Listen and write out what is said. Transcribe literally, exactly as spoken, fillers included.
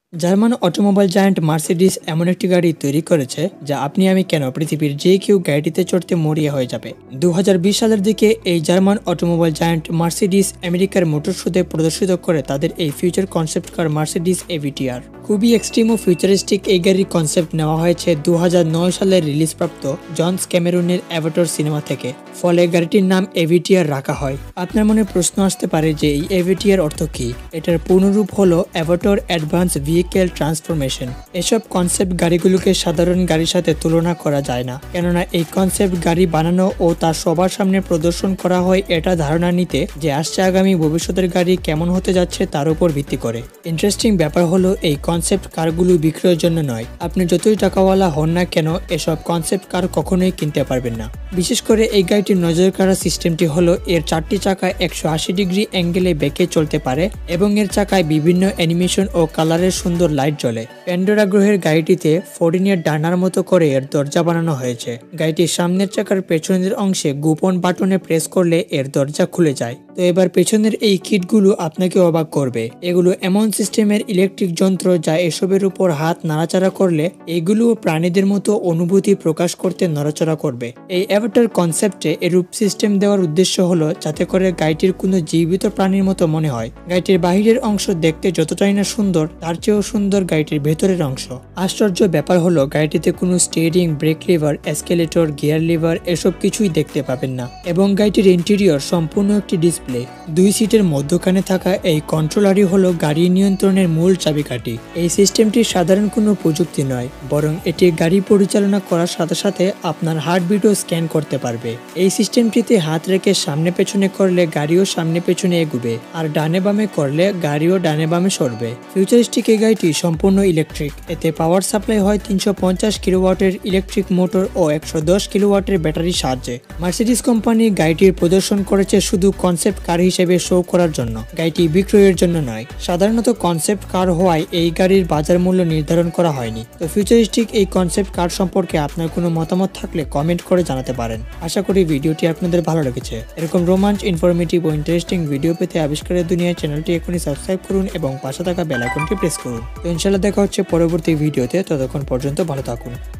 German automobile giant Mercedes এমন একটি গাড়ি তৈরি করেছে যা আপনি আমি কেন পৃথিবীর যে কেউ গাড়িটিতে চড়তে মরিয়া হয়ে যাবে। দু হাজার বিশ সালের দিকে এই জার্মান অটোমোবাইল জায়ান্ট মার্সিডিজ আমেরিকার মোটর শোতে প্রদর্শিত করে তাদের এই future concept car Mercedes AVTR. খুবই এক্সট্রিম ও ফিউচারিস্টিক এই গাড়ির কনসেপ্ট নেওয়া হয়েছে দু হাজার নয় সালের রিলিজপ্রাপ্ত জনস ক্যামেরুনের অ্যাভাটার সিনেমা থেকে, ফলে গাড়িটির নাম এভিটিআর রাখা হয়। আপনার মনে প্রশ্ন আসতে পারে যে এই এভিটিআর অর্থ কী? এটার পূর্ণরূপ হলো অ্যাভাটার অ্যাডভান্স ভেহিকেল ট্রান্সফরমেশন। এসব কনসেপ্ট গাড়িগুলোকে সাধারণ গাড়ির সাথে তুলনা করা যায় না, কেননা এই কনসেপ্ট গাড়ি বানানো ও তা সবার সামনে প্রদর্শন করা হয় এটা ধারণা নিতে যে আসছে আগামী ভবিষ্যতের গাড়ি কেমন হতে যাচ্ছে তার উপর ভিত্তি করে। ইন্টারেস্টিং ব্যাপার হলো এই কনসেপ্ট কারগুলো বিক্রয়ের জন্য নয়। আপনি যতই টাকাওয়ালা হন না কেন এসব কনসেপ্ট কার কখনোই কিনতে পারবেন না। বিশেষ করে এই গাড়িটির নজর কাড়া সিস্টেমটি হলো এর চারটি চাকায় একশো আশি ডিগ্রি অ্যাঙ্গেলে বেঁকে চলতে পারে এবং এর চাকায় বিভিন্ন অ্যানিমেশন ও কালারের সুন্দর লাইট জ্বলে। প্যান্ডোরা গ্রহের গাড়িটিতে ফোর্ডিনের ডানার মতো করে এর দরজা বানানো হয়েছে। গাড়িটির সামনের চাকার পেছনের অংশে গোপন বাটনে প্রেস করলে এর দরজা খুলে যায়। তো এবার পেছনের এই কিটগুলো আপনাকে অবাক করবে। এগুলো এমন সিস্টেমের ইলেকট্রিক যন্ত্র যা এসবের উপর হাত নাড়াচাড়া করলে এগুলো প্রাণীদের মতো অনুভূতি প্রকাশ করতে নড়াচড়া করবে। এই অ্যাভাটার কনসেপ্টে এরূপ সিস্টেম দেওয়ার উদ্দেশ্য হলো যাতে করে গাড়িটির কোনো জীবিত প্রাণীর মতো মনে হয়। গাড়িটির বাহিরের অংশ দেখতে যতটাই না সুন্দর তার চেয়েও সুন্দর গাড়িটির ভেতরের অংশ। আশ্চর্য ব্যাপার হলো গাড়িটিতে কোনো steering, brake lever, escalator, gear lever এসব কিছুই দেখতে পাবেন না এবং গাড়িটির ইন্টেরিয়র সম্পূর্ণ একটি ডিসপ্লে। দুই সিটের মধ্যখানে থাকা এই কন্ট্রোলারই হলো গাড়ি নিয়ন্ত্রণের মূল চাবিকাঠি। এই সিস্টেমটি সাধারণ কোনো প্রযুক্তি নয়, বরং এটি গাড়ি পরিচালনা করার সাথে সাথে আপনার হার্টবিটও স্ক্যান করতে পারবে। এই সিস্টেমটিতে হাত রেখে সামনে পেছনে করলে গাড়িও সামনে পেছনে এগুবে, আর ডানে বামে করলে গাড়িও ডানে বামে সরবে। ফিউচারিস্টিক এই গাড়িটি সম্পূর্ণ ইলেকট্রিক। এতে পাওয়ার সাপ্লাই হয় তিনশো পঞ্চাশ কিলোওয়াটের ইলেকট্রিক মোটর ও একশো দশ কিলোওয়াটের ব্যাটারির সাহায্যে। মার্সিডিজ কোম্পানি গাড়িটির প্রদর্শন করেছে শুধু কনসেপ্ট কার হিসেবে শো করার জন্য, গাড়িটি বিক্রয়ের জন্য নয়। সাধারণত কনসেপ্ট কার হওয়ায় এই গাড়ির বাজার মূল্য নির্ধারণ করা হয়নি। তো ফিউচারিস্টিক এই কনসেপ্ট কার সম্পর্কে আপনার কোনো মতামত থাকলে কমেন্ট করে জানাতে পারেন। আশা করি ভিডিওটি আপনাদের ভালো লেগেছে। এরকম রোমাঞ্চ, ইনফরমেটিভ ও ইন্টারেস্টিং ভিডিও পেতে আবিষ্কারের দুনিয়ার চ্যানেলটি এখনই সাবস্ক্রাইব করুন এবং পাশে থাকা বেল আইকনটি প্রেস করুন। তো ইনশাআল্লাহ দেখা হচ্ছে পরবর্তী ভিডিওতে। ততক্ষণ পর্যন্ত ভালো থাকুন।